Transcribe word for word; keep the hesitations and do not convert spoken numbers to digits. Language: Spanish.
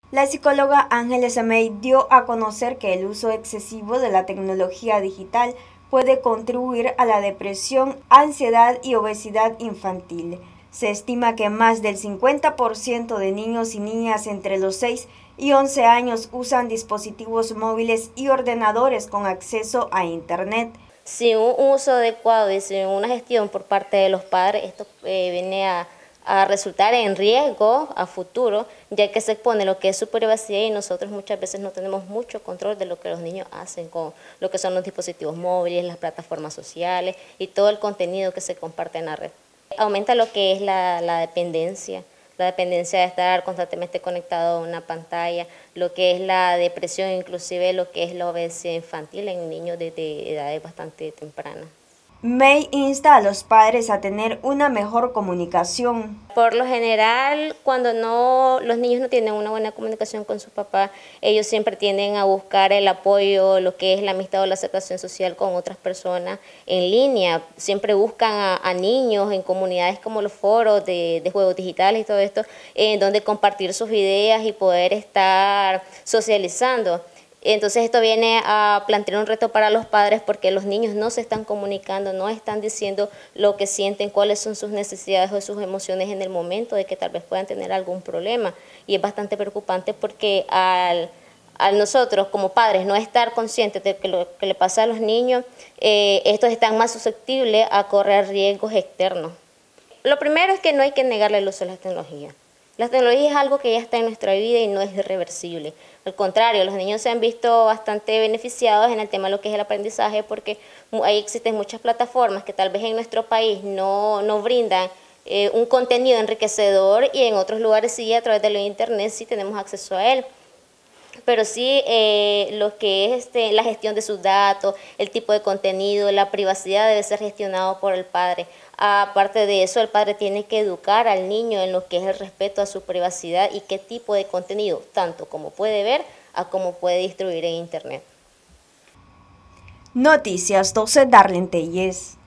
La psicóloga Ángeles Amey dio a conocer que el uso excesivo de la tecnología digital puede contribuir a la depresión, ansiedad y obesidad infantil. Se estima que más del cincuenta por ciento de niños y niñas entre los seis y once años usan dispositivos móviles y ordenadores con acceso a Internet. Sin un uso adecuado y sin una gestión por parte de los padres, esto eh, viene a, a resultar en riesgo a futuro, ya que se expone lo que es su privacidad y nosotros muchas veces no tenemos mucho control de lo que los niños hacen con lo que son los dispositivos móviles, las plataformas sociales y todo el contenido que se comparte en la red. Aumenta lo que es la, la dependencia, la dependencia de estar constantemente conectado a una pantalla, lo que es la depresión, inclusive lo que es la obesidad infantil en niños desde edades bastante tempranas. May insta a los padres a tener una mejor comunicación. Por lo general, cuando no, los niños no tienen una buena comunicación con su papá, ellos siempre tienden a buscar el apoyo, lo que es la amistad o la aceptación social con otras personas en línea. Siempre buscan a, a niños en comunidades como los foros de, de juegos digitales y todo esto, en donde compartir sus ideas y poder estar socializando. Entonces esto viene a plantear un reto para los padres porque los niños no se están comunicando, no están diciendo lo que sienten, cuáles son sus necesidades o sus emociones en el momento de que tal vez puedan tener algún problema. Y es bastante preocupante porque al, al nosotros como padres no estar conscientes de que lo que le pasa a los niños, eh, estos están más susceptibles a correr riesgos externos. Lo primero es que no hay que negarle el uso de las tecnologías. La tecnología es algo que ya está en nuestra vida y no es irreversible. Al contrario, los niños se han visto bastante beneficiados en el tema de lo que es el aprendizaje porque ahí existen muchas plataformas que tal vez en nuestro país no, no brindan eh, un contenido enriquecedor y en otros lugares sí, a través de la internet sí tenemos acceso a él. Pero sí eh, lo que es este, la gestión de sus datos, el tipo de contenido, la privacidad debe ser gestionado por el padre. Aparte de eso, el padre tiene que educar al niño en lo que es el respeto a su privacidad y qué tipo de contenido, tanto como puede ver, a como puede distribuir en internet. Noticias doce Darlene Telles.